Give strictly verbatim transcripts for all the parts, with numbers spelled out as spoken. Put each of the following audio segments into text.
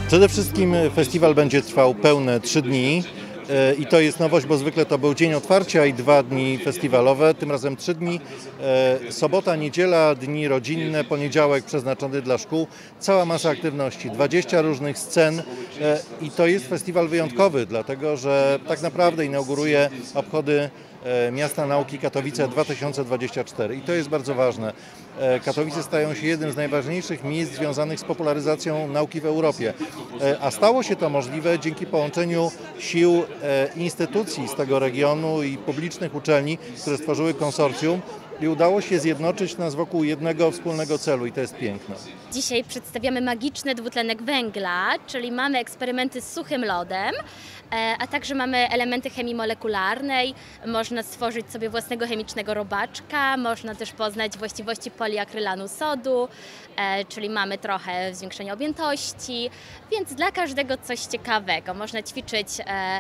Przede wszystkim festiwal będzie trwał pełne trzy dni. I to jest nowość, bo zwykle to był dzień otwarcia i dwa dni festiwalowe, tym razem trzy dni. Sobota, niedziela, dni rodzinne, poniedziałek przeznaczony dla szkół. Cała masa aktywności, dwadzieścia różnych scen i to jest festiwal wyjątkowy, dlatego że tak naprawdę inauguruje obchody Miasta Nauki Katowice dwa tysiące dwudziesty czwarty i to jest bardzo ważne. Katowice stają się jednym z najważniejszych miejsc związanych z popularyzacją nauki w Europie, a stało się to możliwe dzięki połączeniu sił instytucji z tego regionu i publicznych uczelni, które stworzyły konsorcjum i udało się zjednoczyć nas wokół jednego wspólnego celu i to jest piękne. Dzisiaj przedstawiamy magiczny dwutlenek węgla, czyli mamy eksperymenty z suchym lodem, a także mamy elementy chemii molekularnej. Można stworzyć sobie własnego chemicznego robaczka, można też poznać właściwości poliakrylanu sodu, czyli mamy trochę zwiększenia objętości, więc dla każdego coś ciekawego. Można ćwiczyć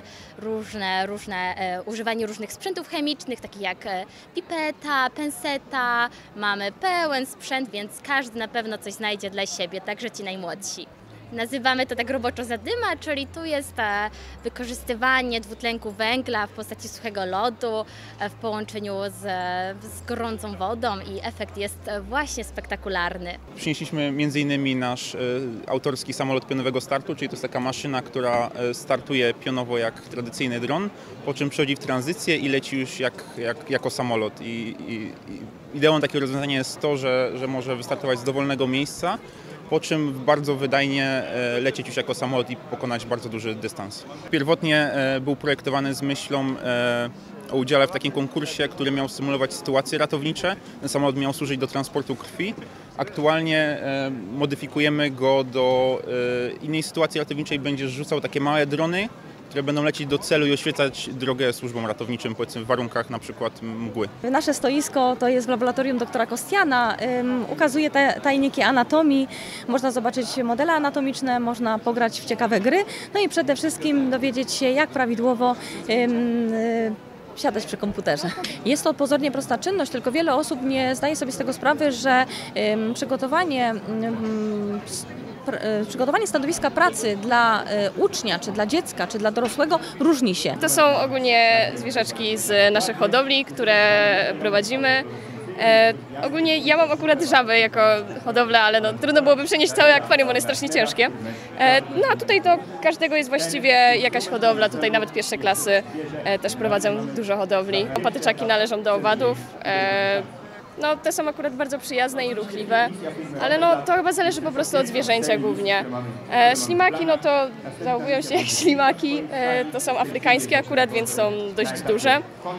różne, różne, używanie różnych sprzętów chemicznych, takich jak pipeta, penseta, mamy pełen sprzęt, więc każdy na pewno coś znajdzie dla siebie, także ci najmłodsi. Nazywamy to tak roboczo zadyma, czyli tu jest wykorzystywanie dwutlenku węgla w postaci suchego lodu w połączeniu z, z gorącą wodą i efekt jest właśnie spektakularny. Przynieśliśmy między innymi nasz autorski samolot pionowego startu, czyli to jest taka maszyna, która startuje pionowo jak tradycyjny dron, po czym przechodzi w tranzycję i leci już jak, jak, jako samolot. I, i, i ideą takiego rozwiązania jest to, że, że może wystartować z dowolnego miejsca, po czym bardzo wydajnie lecieć już jako samolot i pokonać bardzo duży dystans. Pierwotnie był projektowany z myślą o udziale w takim konkursie, który miał symulować sytuacje ratownicze. Ten samolot miał służyć do transportu krwi. Aktualnie modyfikujemy go do innej sytuacji ratowniczej. Będzie rzucał takie małe drony, które będą lecieć do celu i oświecać drogę służbom ratowniczym, powiedzmy w warunkach na przykład mgły. Nasze stoisko to jest w laboratorium doktora Kostiana. Um, ukazuje te tajniki anatomii, można zobaczyć modele anatomiczne, można pograć w ciekawe gry, no i przede wszystkim dowiedzieć się, jak prawidłowo um, siadać przy komputerze. Jest to pozornie prosta czynność, tylko wiele osób nie zdaje sobie z tego sprawy, że um, przygotowanie um, Przygotowanie stanowiska pracy dla ucznia, czy dla dziecka, czy dla dorosłego różni się. To są ogólnie zwierzaczki z naszych hodowli, które prowadzimy. E, ogólnie ja mam akurat żabę jako hodowlę, ale no, trudno byłoby przenieść całe akwarium, one jest strasznie ciężkie. E, no a tutaj to każdego jest właściwie jakaś hodowla, tutaj nawet pierwsze klasy e, też prowadzą dużo hodowli. Patyczaki należą do owadów. E, No, te są akurat bardzo przyjazne i ruchliwe, ale no, to chyba zależy po prostu od zwierzęcia głównie. E, ślimaki, no to zachowują się jak ślimaki, e, to są afrykańskie akurat, więc są dość duże.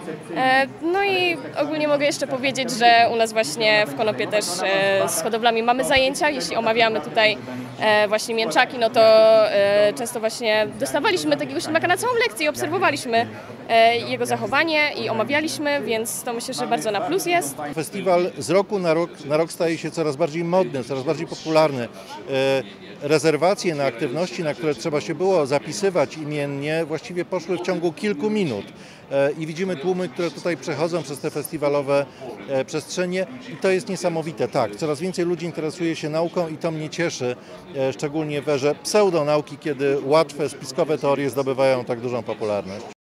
E, no i ogólnie mogę jeszcze powiedzieć, że u nas właśnie w Konopie też e, z hodowlami mamy zajęcia, jeśli omawiamy tutaj e, właśnie mięczaki, no to e, często właśnie dostawaliśmy takiego ślimaka na całą lekcję i obserwowaliśmy e, jego zachowanie i omawialiśmy, więc to myślę, że bardzo na plus jest. Festiwal z roku na rok, na rok staje się coraz bardziej modny, coraz bardziej popularny. Rezerwacje na aktywności, na które trzeba się było zapisywać imiennie, właściwie poszły w ciągu kilku minut. I widzimy tłumy, które tutaj przechodzą przez te festiwalowe przestrzenie i to jest niesamowite. Tak, coraz więcej ludzi interesuje się nauką i to mnie cieszy, szczególnie w erze pseudonauki, kiedy łatwe, spiskowe teorie zdobywają tak dużą popularność.